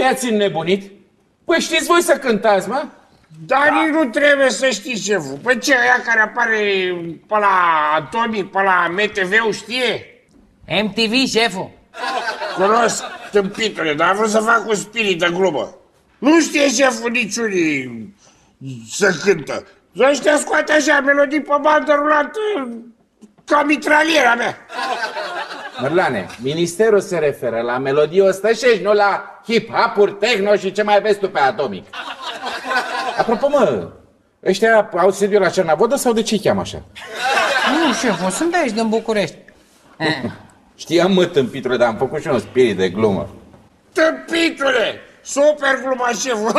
i-ați înnebunit? Păi știți voi să cântați, mă? Dar nici nu trebuie să știi, șeful. Păi ce, aia care apare pe la Atomic, pe la MTV-ul, știe? MTV, șeful. Cunosc, tâmpitule, dar am vrut să fac un spirit de glumă. Nu știe șeful niciunii să cântă. Ăștia scoate așa melodii pe bandă rulantă ca mitraliera mea. Mărlane, ministerul se referă la melodii ostășești, nu la hip-hop-uri, techno și ce mai aveți tu pe Atomic. Apropo, mă, ăștia au sediu la Cernavodă sau de ce-i cheamă așa? Nu, șeful, sunt aici din București. Știam, mă, tâmpitule, dar am făcut și un spirit de glumă. Tâmpitule! Super gluma, șeful!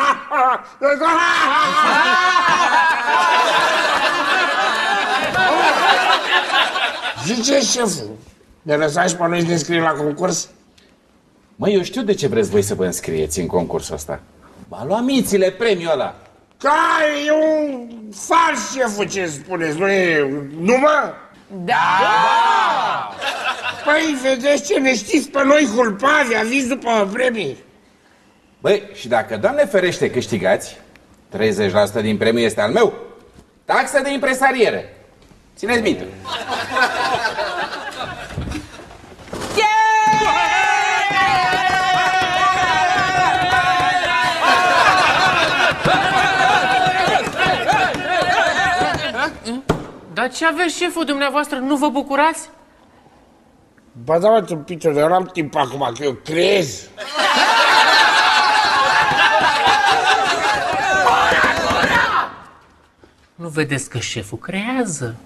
Zice șeful, ne lăsați pe noi să ne înscriem la concurs? Măi, eu știu de ce vreți voi să vă înscrieți în concursul ăsta. Va lua mințile premiul ăla. Care e un fals, șeful, ce spuneți, nu e... Nu mă? Da! Păi, vedeți ce ne știți pe noi culpavi, aviți după premii. Băi, și dacă, Doamne ferește, câștigați, 30% din premiu este al meu. Taxa de impresariere. Țineți minte. Dar ce aveți, șeful dumneavoastră? Nu vă bucurați? Ba da, mă, tâmpitule, eu n-am timp acum, că eu creez. Nu vedeți că șeful creează?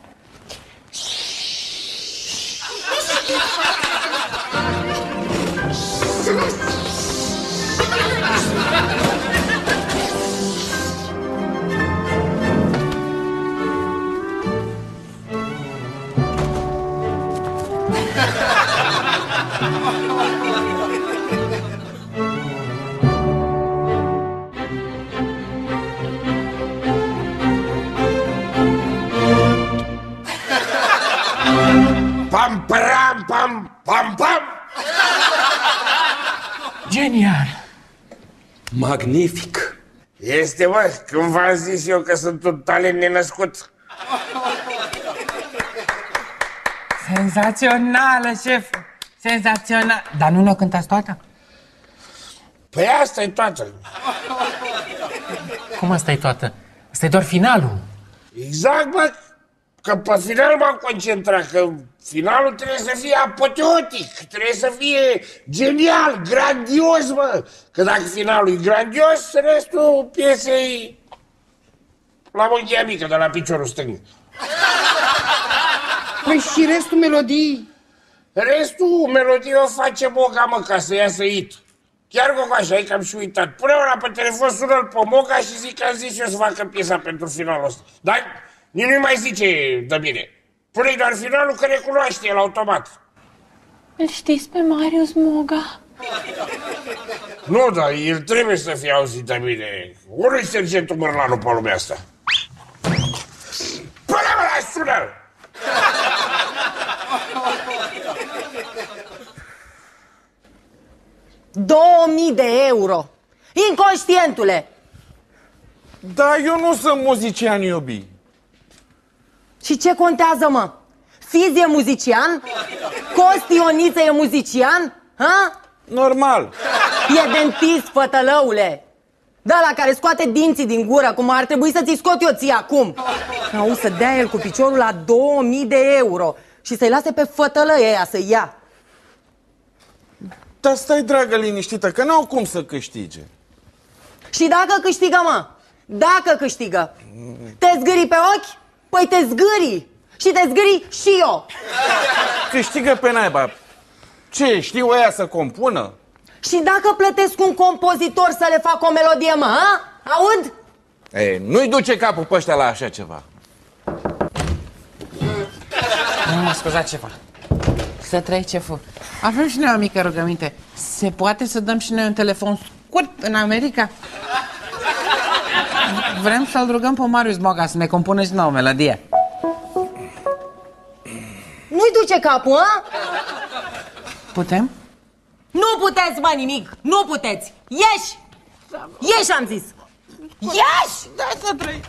Pam, pam, pam, pam, pam. Genial! Magnific. Este, mă, când v-am zis eu că sunt un talent nenăscut. Senzațională, șef! Senzațional! Dar nu ne-o cântați toată? Păi asta e toată. Cum asta e toată? Asta e doar finalul. Exact, mă, că pe final m-am concentrat, că finalul trebuie să fie apoteotic, trebuie să fie genial, grandios, mă. Că dacă finalul e grandios, restul piesei la mânghia mică, de la piciorul stâng. Păi și restul melodii? Restul melodiei o face Moga, mă, ca să iasă hit. Chiar Gogoașa, ai că am și uitat. Pune-o la pe telefon, sună-l pe Moga și zic că am zis eu să facă piesa pentru finalul ăsta. Dar nu-i mai zice de bine. Pune-i doar finalul, că recunoaște el automat. Îl știți pe Marius Moga? Nu, dar el trebuie să fie auzit de bine. Unui sergentul Mărlanu pe lumea asta. Pune-mă la sună-l! 2000 de euro! Inconștientule! Da, eu nu sunt muzician, iubi. Și ce contează, mă? Fiz e muzician? Costi Ioniță e muzician? Ha? Normal. E dentist, fătălăule! Da, la care scoate dinții din gură, cum ar trebui să ți scot eu ție acum. Auzi, să dea el cu piciorul la 2000 de euro și să-i lase pe fătălăia aia să ia. Dar stai, dragă, liniștită, că n-au cum să câștige. Și dacă câștigă, mă? Dacă câștigă, te zgâri pe ochi? Păi te zgâri! Și te zgâri și eu! Câștigă pe naiba. Ce, știu ăia să compună? Și dacă plătesc un compozitor să le fac o melodie, mă, a? Aud? Ei, nu-i duce capul pe ăștia la așa ceva. Nu mă scuzați, ceva. Să trăi, șeful. Avem și noi o mică rugăminte. Se poate să dăm și noi un telefon scurt în America? Vrem să-l rugăm pe Marius Moga să ne compună și nouă melodie. Nu-i duce capul, a? Putem? Nu puteți, mă, nimic! Nu puteți! Ieși! Ieși, am zis! Ieși! Da, să trăi.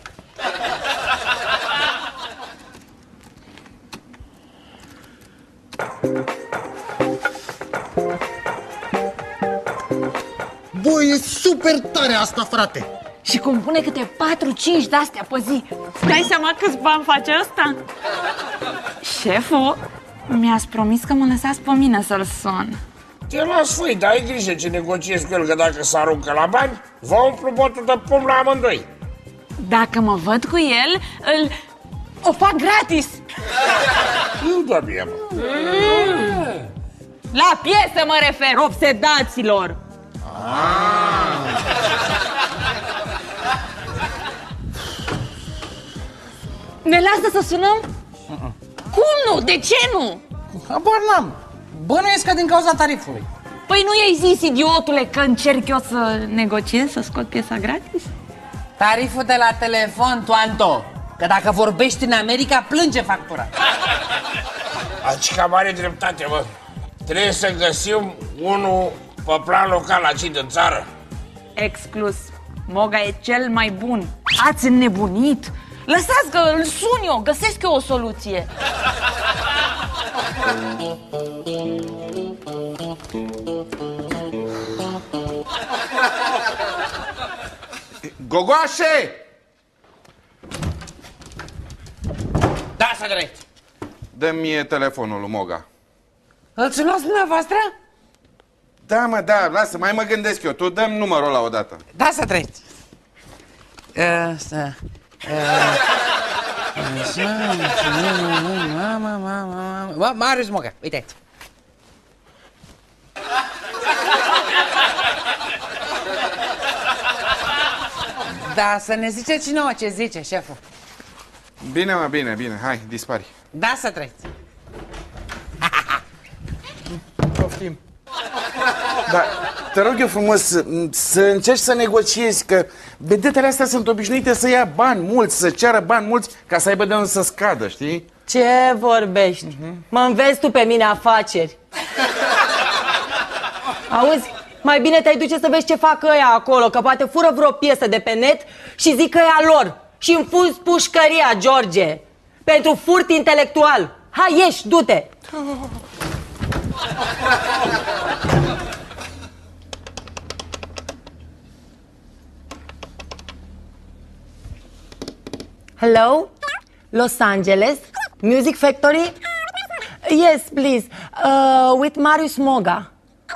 Bă, e super tare asta, frate. Și cum pune câte 4-5 de-astea pe zi. Dai seama câți bani face ăsta? Șeful, mi-ați promis că mă lăsați pe mine să-l sun. Te las, făi, dar ai grijă ce negociezi cu el, că dacă se aruncă la bani, va umplu botul de pom la amândoi. Dacă mă văd cu el, o fac gratis. Nu da bine, mă. La piesă mă refer, obsedaților! Ne lasă să sunăm? Cum nu? De ce nu? Habar n-am. Bănuiesc că din cauza tarifului. Păi nu i-ai zis, idiotule, că încerc eu să negociez, să scot piesa gratis? Tariful de la telefon, Toanto. Că dacă vorbești în America, plânge factura. Aici cam are dreptate, mă. Trebuie să găsim unul pe plan local aici din țară. Exclus. Moga e cel mai bun. Ați înnebunit? Lăsați că îl sun eu, găsesc eu o soluție. Gogoașe! Da, să drept. Dă-mi mie telefonul lui Moga. Îl sunați dumneavoastră? Da, mă, da, lasă, mai mă gândesc eu. Tu dă-mi numărul ăla odată. Da, să drept. Marius Moga, uite. Da, să ne ziceți nouă ce zice șeful. Bine, mă, bine, bine. Hai, dispari. Da, să treci. Poftim. Dar te rog eu frumos să încerci să negociezi, că vedetele astea sunt obișnuite să ia bani mulți, să ceară bani mulți ca să aibă de unde să scadă, știi? Ce vorbești? Mă înveți tu pe mine afaceri. Auzi, mai bine te-ai duce să vezi ce fac ăia acolo, că poate fură vreo piesă de pe net și zic că e a lor. Și înfunzi pușcăria, George, pentru furt intelectual. Hai, ieși, du-te! Hello? Los Angeles? Music Factory? Yes, please. With Marius Moga.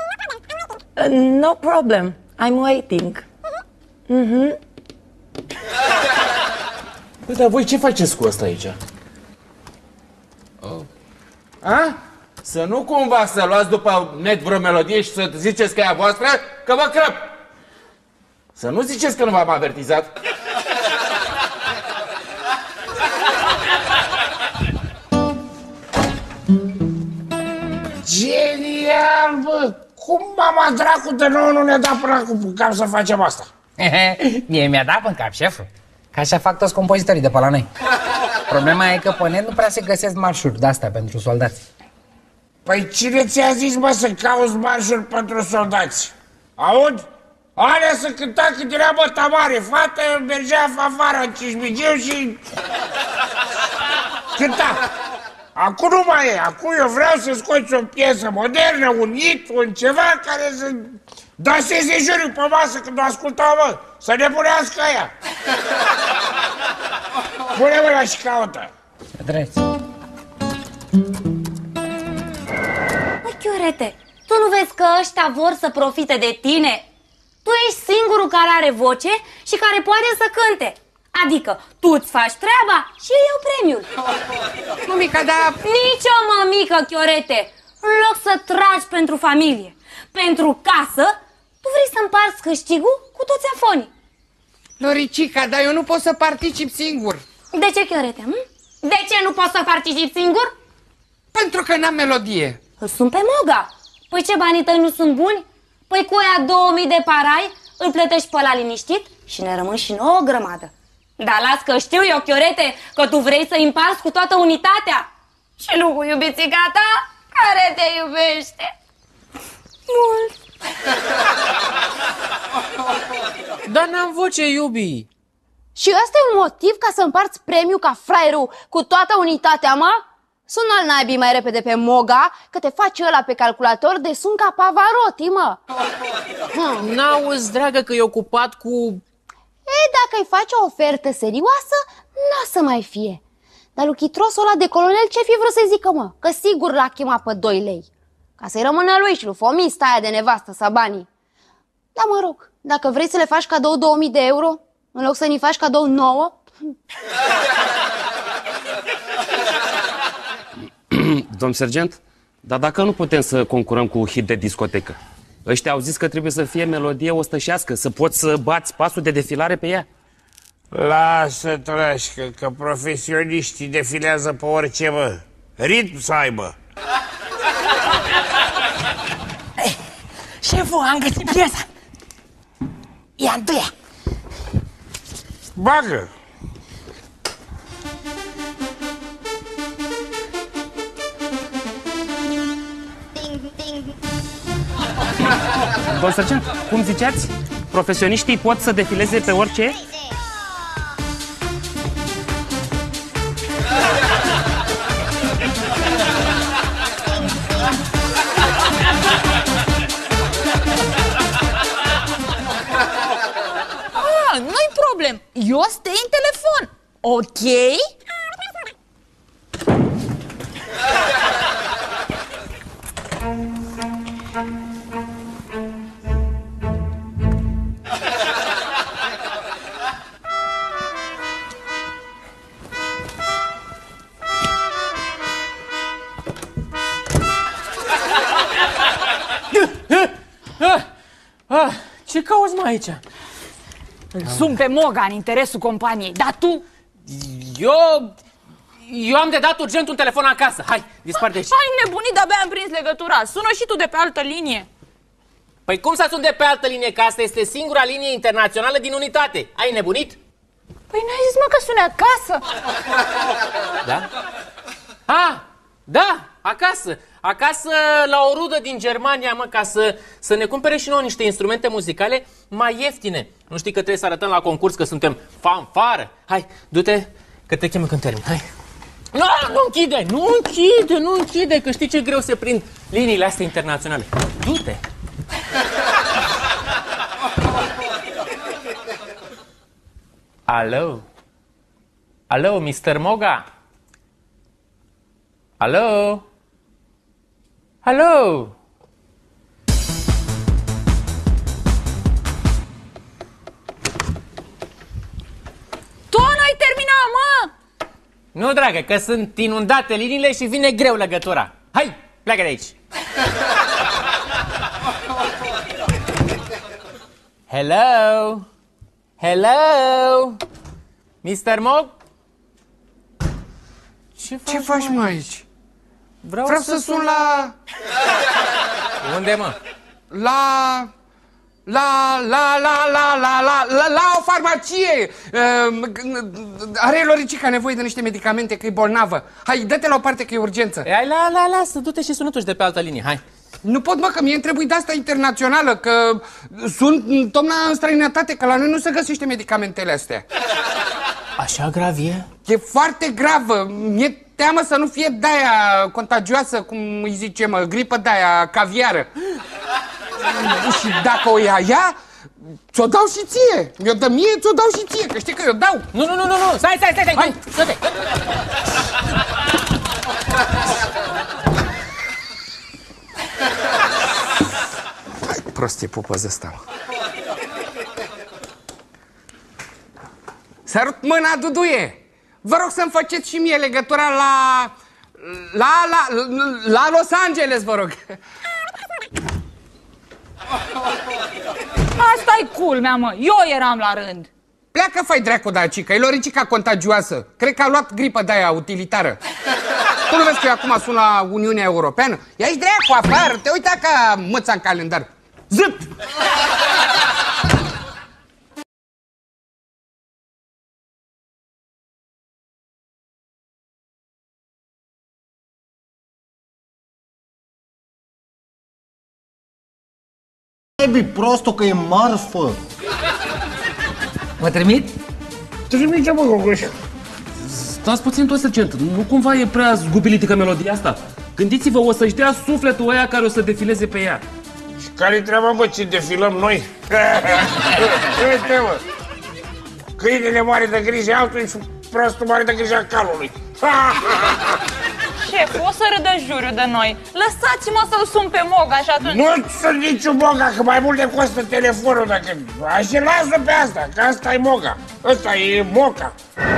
No problem. I'm waiting. Păi, dar voi ce faceți cu ăsta aici? A? Să nu cumva să luați după net vreo melodie și să ziceți că e a voastră, că vă crăp! Să nu ziceți că nu v-am avertizat. Genial, bă! Cum mama dracu de nouă nu ne-a dat până acum cam să facem asta? Mie mi-a dat în cap, șeful. Că așa fac toți compozitorii de pe la noi. Problema e că pe net nu prea se găsesc marșuri de-astea pentru soldați. Păi cine ți-a zis, mă, să cauți marșuri pentru soldați? Aud? Alea să cânta cât era, bă, Tamare, fată, mergea în fanfară în Cismigiu și... cânta. Acum nu mai e, acum eu vreau să scoți o piesă modernă, un hit, un ceva care să danseze juriul pe masă când o ascultau, mă, să nebunească aia. Pune mâna și caută. Drept. Măi, Chiorete, tu nu vezi că ăștia vor să profite de tine? Tu ești singurul care are voce și care poate să cânte. Adică, tu îți faci treaba și eu iau premiul. Mămica, dar... Nici o mămică, Chiorete. În loc să tragi pentru familie, pentru casă, tu vrei să împarți câștigul cu toți afonii. Loricica, dar eu nu pot să particip singur. De ce, Chiorete? De ce nu poți să participi singur? Pentru că n-am melodie. Îl sun pe Moga. Păi ce, banii tăi nu sunt buni? Păi cu aia 2000 de parai îl plătești pe ăla liniștit și ne rămân și nouă o grămadă. Dar las că știu eu, Chiorete, că tu vrei să împarți cu toată unitatea. Și nu cu iubițica ta, care te iubește. Mult. Dar n-am voce, iubi. Și ăsta e un motiv ca să împarți premiul ca fraierul cu toată unitatea, mă? Sună al naibii mai repede pe Moga, că te face ăla pe calculator de sun ca Pavarotti, mă. N-auzi, dragă, că e ocupat cu... Ei, dacă îi faci o ofertă serioasă, n-o să mai fie. Dar lui chitrosul ăla de colonel ce fi vrut să-i zică, mă? Că sigur l-a chemat pe 2 lei. Ca să-i rămână lui și lui Fomista aia de nevastă să banii. Dar mă rog, dacă vrei să le faci cadou 2000 de euro, în loc să ne faci cadou 9... Domn sergent, dar dacă nu putem să concurăm cu hit de discotecă? Ăștia au zis că trebuie să fie melodie ostășească, să poți să bați pasul de defilare pe ea. Lasă, trășcă, că profesioniștii defilează pe orice, mă. Ritm să aibă. Șeful, am găsit piesa. E a întâia. Bagă! Domn sergent, cum ziceați? Profesioniștii pot să defileze pe orice? Nu-i problem. Eu stai în telefon. Ok? Ce cauți, mă, aici? Îl sun pe Moga în interesul companiei. Dar tu? Eu am de dat urgent un telefon acasă. Hai, dispar de aici. Ai nebunit, de-abia am prins legătura. Sună și tu de pe altă linie. Păi cum să sun de pe altă linie, că asta este singura linie internațională din unitate? Ai nebunit? Păi n-ai zis, mă, că suni acasă. Da? Da, acasă. Acasă la o rudă din Germania, mă, ca să ne cumpere și nouă niște instrumente muzicale mai ieftine. Nu știi că trebuie să arătăm la concurs că suntem fanfară? Hai, du-te, că te chem când termin. Hai. Nu închide, că știi ce greu se prind liniile astea internaționale. Du-te. Alo? Alo, Mr. Moga? Alo? Alo? Tu n-ai terminat, mă! Nu, dragă, că sunt inundate liniile și vine greu legătura. Hai, pleacă de aici. Hello? Hello? Mr. Mog? Ce faci, mă, aici? Vreau să sun la... Unde, mă? La o farmacie! Are Loricica nevoie de niște medicamente, că e bolnavă. Hai, dă-te la o parte, că e urgență. Hai, lasă, du-te și sună tu și de pe altă linie, hai. Nu pot, mă, că mie îmi trebuie de asta internațională, că sunt tocmai în străinătate, că la noi nu se găsește medicamentele astea. Așa grav e? E foarte gravă. Mi-e teamă să nu fie de-aia contagioasă, cum îi zice, mă, gripă de-aia caviară. Și dacă o ia ea, ți-o dau și ție. Mi-o dă mie, ți-o dau și ție, că știi că eu dau. Nu, stai, hai, du-te. Prostie pupăză ăsta. Sărut mâna, Duduie! Vă rog să-mi faceți și mie legătura la Los Angeles, vă rog. Asta-i culmea, mă. Eu eram la rând. Pleacă, fai dracu, dacică, e Loricica contagioasă. Cred că a luat gripă de-aia utilitară. Tu nu vezi că eu acum sun la Uniunea Europeană? Ia-i dracu afară, te uita ca mâța în calendar. Zâp! Trebuie prostul că e marfă. Vă trimit? Trimite-mă, Gogoș. Stați puțin, tot sergent, nu cumva e prea zgubilitică melodia asta? Gândiți-vă, o să-și dea sufletul ăia care o să defileze pe ea. Și care-i treaba, bă, ce defilăm noi? Uite, mă. Câinele mare de grijă altui și prostul mare de grijă calului. Șef, o să râdă juriu de noi. Lăsați-mă să-l sun pe Moga și atunci... Nu sunt niciun Moga, că mai mult de costă telefonul dacă... Așa, lasă pe asta, că asta e Moga. Ăsta e Moca.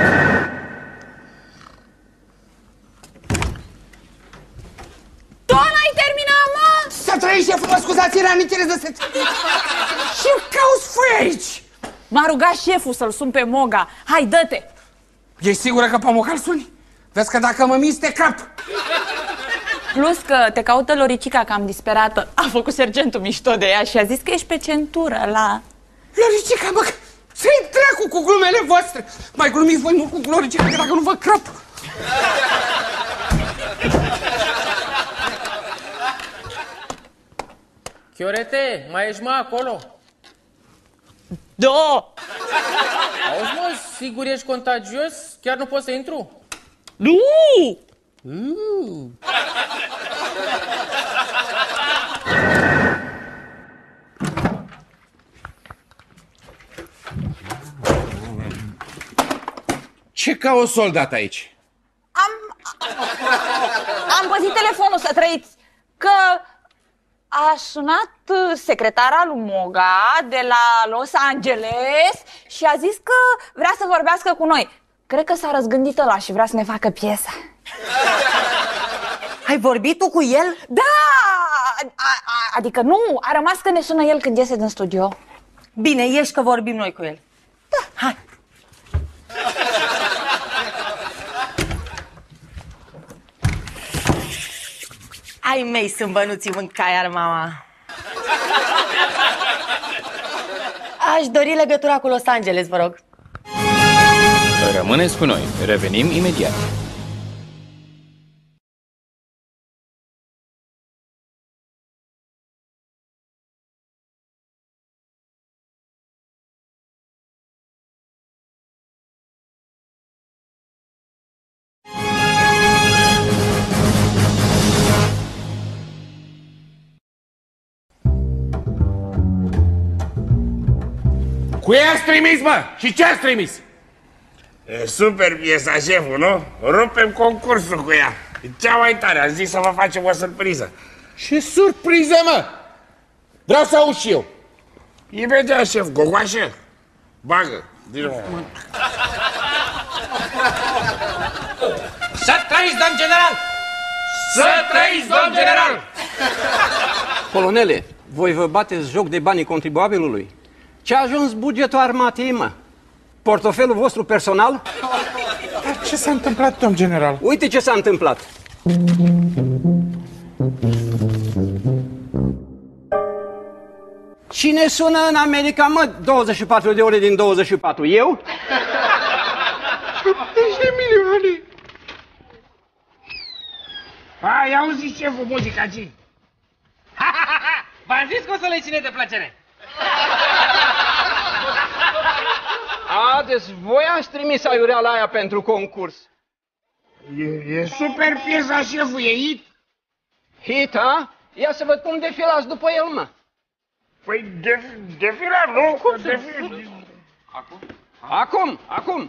Tu n-ai terminat, mă? Să trăiești, șeful, mă scuzați, era interes de să... Și cauți fui aici! M-a rugat șeful să-l sun pe Moga. Hai, dă-te! Ești sigură că pe Moca-l suni? Vezi că dacă mă minți, te cap. Plus că te caută Loricica cam disperată. A făcut sergentul mișto de ea și a zis că ești pe centură la... Loricica, mă, să-i dracu cu glumele voastre. Mai glumiți voi mult cu Loricica, că dacă nu vă crăp. Chiorete, mai ești, mă, acolo? Da! Auzi, mă, sigur ești contagios? Chiar nu pot să intru? Nu! Ce ca o soldat aici? Am păzit telefonul, să trăiți, că a sunat secretara lui Moga de la Los Angeles și a zis că vrea să vorbească cu noi. Cred că s-a răzgândit ăla și vrea să ne facă piesa. Ai vorbit tu cu el? Da! Adică nu, a rămas că ne sună el când iese din studio. Bine, ieși că vorbim noi cu el. Da. Hai. Ai mei sunt bănuții mâncaiar, mama. Aș dori legătura cu Los Angeles, vă rog. Rămâneți cu noi. Revenim imediat. Cui ați trimis, mă? Și ce ați trimis? E super piesa, șeful, nu? Rupem concursul cu ea. E cea mai tare, am zis să vă facem o surpriză. Ce surpriză, mă! Vreau să aud și eu. Imediat, șef, Gogoașă, bagă, din nou. Să trăiți, domn general! Să trăiți, domn general! Colonele, voi vă bateți joc de banii contribuabilului? Ce a ajuns bugetul armatei, mă? Portofelul vostru personal? Dar ce s-a întâmplat, domn general? Uite ce s-a întâmplat. Cine sună în America, mă, 24 de ore din 24? Eu? 70 de milioane! Hai, auzi, șeful, muzica, ce? V-am zis că o să le ține de plăcere. A, deci voi ați trimis aiureala aia pentru concurs. E super piesa, șeful, e hit. Hit, a? Ia să văd cum defilați după el, mă. Păi defilăm, nu? Cum defilăm? Acum.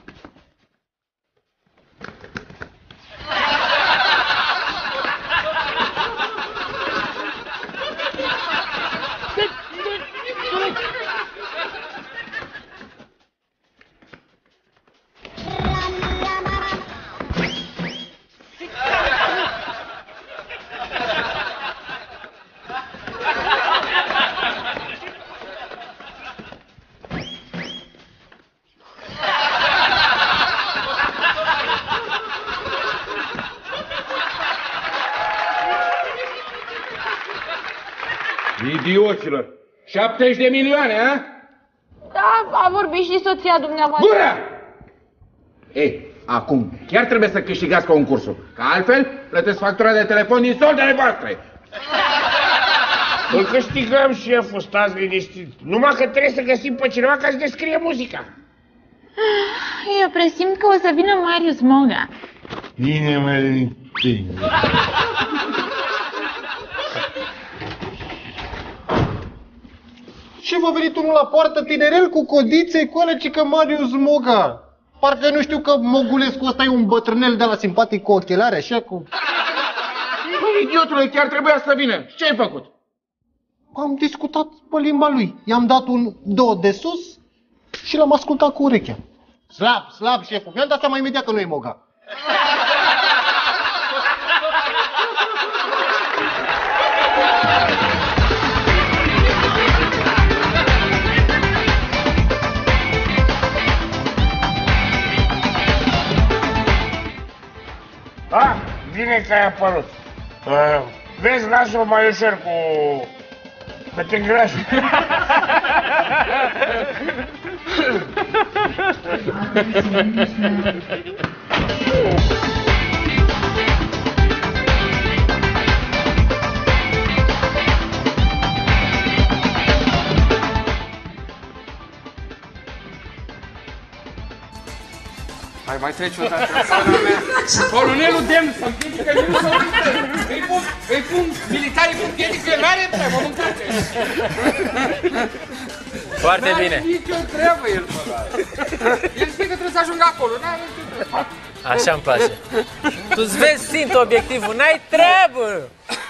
Idioților! 70 de milioane, a? Da, a vorbit și soția dumneavoastră. Gura! Ei, acum, chiar trebuie să câștigați concursul, că altfel plătesc factura de telefon din soldele voastre. Îl câștigăm, șeful, stați liniștit. Numai că trebuie să găsim pe cineva ca să descrie muzica. Eu presimt că o să vină Marius Moga. Bine, mă, Și v-a venit unul la poartă tinerel cu codițe, cu alea, ci că Marius Moga. Parcă nu știu că Mogulescu ăsta e un bătrânel de la simpatic cu ochelare, așa cu... Băi, idiotule, chiar trebuia să vină. Ce ai făcut? Am discutat pe limba lui. I-am dat un do de sus și l-am ascultat cu urechea. Slab, șeful. Mi-am dat seama imediat că nu e Moga. Ah, bine că ai apărut. Vezi, lasă-o mai ușor cu... că te îngrași. Mai treci o dată. Colonelul demn să împiedică nimeni să îi pun militarii cu împiedică, n-are treabă, mâncați. Foarte bine. N-are nicio treabă el, bă. El știe că trebuie să ajungă acolo, n-are nicio treabă. Așa-mi place. Tu-ți vezi țintă obiectivul, n-ai treabă.